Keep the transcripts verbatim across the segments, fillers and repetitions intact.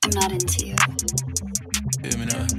I'm not into you. Hear me now.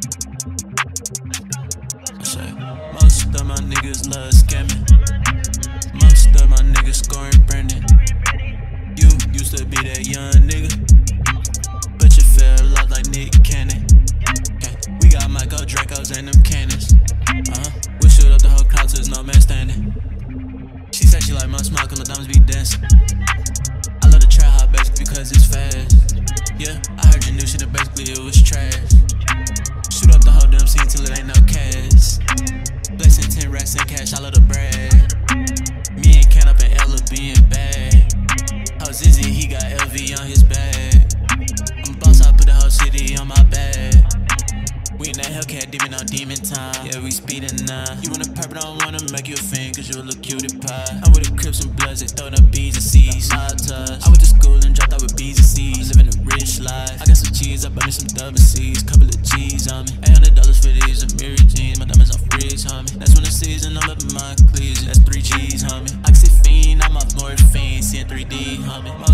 I say, most of my niggas love scamming. Most of my niggas scoring Brandon. You used to be that young nigga, but you fell off like Nick Cannon. Okay. We got Michael Dracos and them cannons. Uh-huh. We shoot up the whole crowd till there's no man standing. She said she like my smoke and the diamonds be dancing. I love the trap hop basically because it's fast. Yeah, I heard your new shit and basically it was trash. Shoot up the whole damn scene till it ain't no cash. Blessing ten racks in cash, I love the brag. Me and Ken up in Ella being bad. How Zizzy, he got L V on his bag. I'm a boss, I put the whole city on my back. We in that Hellcat demon on demon time. Yeah, we speeding now. You want a purple, don't wanna make you a fan, cause you a little cutie pie. I'm with the Crips and Bloods, they throwing up B's and C's. I went to school and dropped out with B's and C's. Living a rich life. I got some cheese, I bought me some double C's. Couple of G's on me. eight hundred dollars for these Amiri jeans. My diamonds on freeze, homie. That's when the season, I'm up in my cleats. That's three G's, homie. I can see fiend, I'm off morphine. Seeing three D, homie.